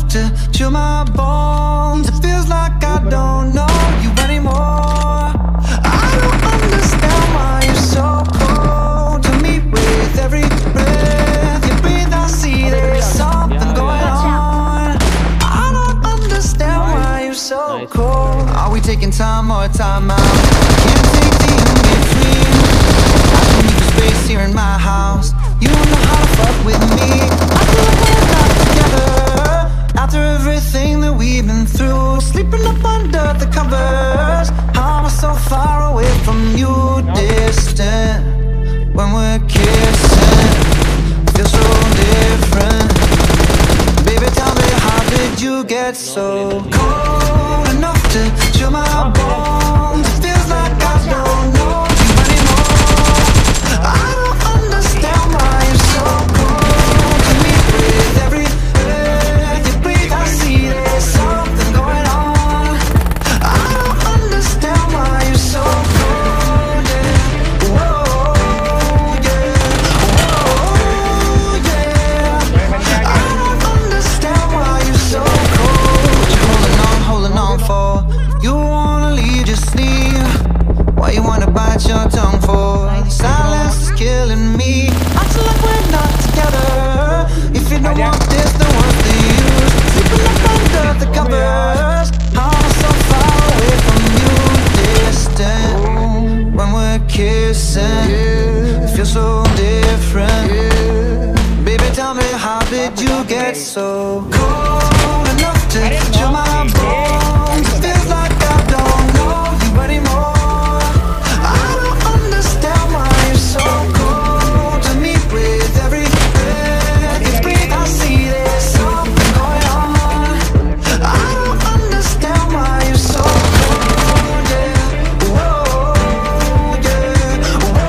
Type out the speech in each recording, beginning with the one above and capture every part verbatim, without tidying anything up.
enough to chill my bones. It feels like I don't know you anymore. I don't understand why you're so cold to me. With every breath you breathe, I see there's something going on. I don't understand why you're so cold. Are we taking time or time out? Can't take the in-between. I can leave the space here in my house. You don't know how to fuck with me. I feel like we're not together after everything that we've been through. Sleeping up under the covers. How am I so far away from you? Distant when we're kissing. Feel so different. Baby, tell me, how did you get so cold enough to chill my bones? It feels like I don't know you anymore. I don't understand why you're so cold to me. With every breath you breathe, I see there's something going on. I don't understand why you're so cold, yeah. Whoa, yeah. Whoa, yeah. I don't understand why you're so cold. What you holding on, holding on for? If you wanna leave, just leave. Why you wanna bite your tongue for? The silence is killing me. I feel like we're not together. If you don't want this, then what's the use? Sleeping up under the covers. How am I so far away from you? Distant when we're kissing. It feels so different. Baby, tell me, how did you get so cold enough to chill my bones? It feels like I don't know you anymore. I don't understand why you're so cold to me. With every breath you breathe, I see there's something going on. I don't understand why you're so cold, yeah. Whoa, yeah.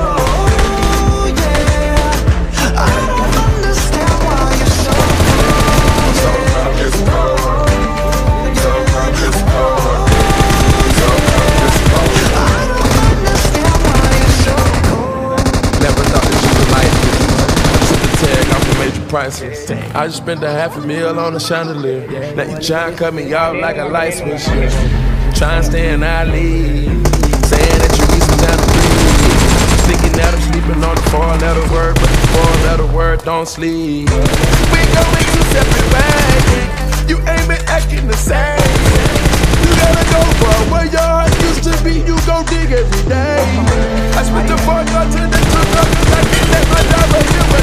Whoa, yeah. I don't understand why you're so cold, yeah. It's cold. So cold, it's cold. So cold, it's cold. I don't understand why you're so cold. Never thought that you would like this. Took the tag off the major prices. I just spent a half a meal on a chandelier. Now you try and cut me off like a light switch. Try and stay in our league. Saying that you need some time to breathe. Thinking that I'm sleeping on the four-letter word, but the four-letter word don't sleep. We go in two separate ways. You ain't been acting the same. You gotta go, bro. Where your heart used to be, you gon' dig every day. I spent the four yards and then took off, 'cause I can't let my driver hear